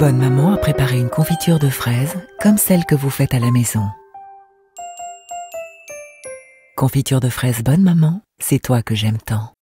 Bonne maman a préparé une confiture de fraises comme celle que vous faites à la maison. Confiture de fraises Bonne maman, c'est toi que j'aime tant.